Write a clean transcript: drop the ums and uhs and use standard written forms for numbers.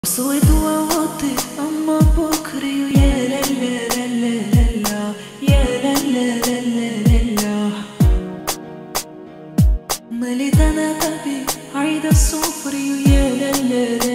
صوت ووطي أما بكري ويا لا لا لا لا لا يا لا لا لا لا لا مليت أنا قلبي عيد الصفري ويا لا لا